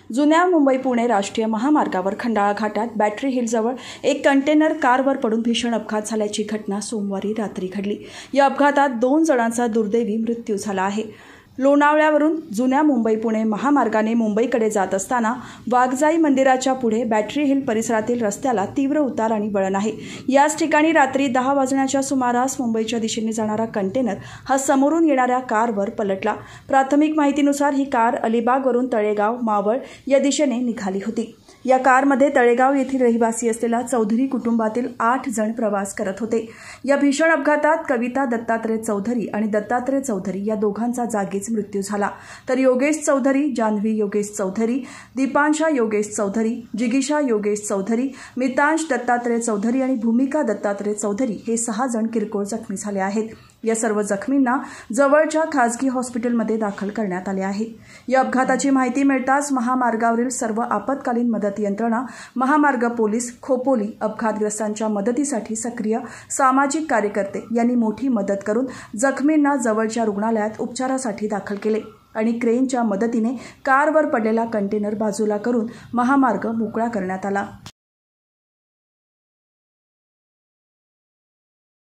जुन्या मुंबई-पुणे राष्ट्रीय महामार्गावर खंडाळा घाटात बॅटरी हिलजवळ एक कंटेनर कारवर पडून भीषण अपघात झाल्याची घटना सोमवारी रात्री घडली। या अपघातात 2 जणांचा दुर्दैवी मृत्यू झाला आहे। लोणावळ्यावरून जुन्या मुंबई-पुणे महामार्गाने मुंबईकडे जात असताना वाघजाई मंदिराच्या पुढे बॅटरी हिल परिसरातील रस्त्याला तीव्र उतार आणि वळण आहे। याच ठिकाणी रात्री 10 वाजण्याच्या सुमारास मुंबईच्या दिशेने जाणारा कंटेनर हा समोरून येणाऱ्या कारवर पलटला। प्राथमिक माहितीनुसार ही कार अलिबागवरून तळेगाव मावळ या दिशेने निघाली होती। या कारमध्ये तळेगाव येथील रहिवासी असलेला चौधरी कुटुंबातील 8 जण प्रवास करत होते। या भीषण अपघातात कविता दत्तात्रय चौधरी आणि दत्तात्रय चौधरी या दोघांचा जागीच मृत्यू झाला, तर योगेश चौधरी, जान्हवी योगेश चौधरी, दीपांशा योगेश चौधरी, जिगीषा योगेश चौधरी, मितांश दत्तात्रय चौधरी आणि भूमिका दत्तात्रय चौधरी हे 6 जण किरकोळ जखमी झाले आहेत। या सर्व जखमींना जवळच्या खासगी हॉस्पिटलमध्ये दाखल करण्यात आले आहे। या अपघाताची माहिती मिळताच महामार्गावरील सर्व आपत्कालीन मदत यंत्रणा, महामार्ग पोलीस, खोपोली, अपघातग्रस्तांच्या मदतीसाठी सक्रिय सामाजिक कार्यकर्ते यांनी मोठी मदत करून जखमींना जवळच्या रुग्णालयात उपचारासाठी दाखल केले आणि क्रेनच्या मदतीने कारवर पडलेला कंटेनर बाजूला करून महामार्ग मोकळा करण्यात आला।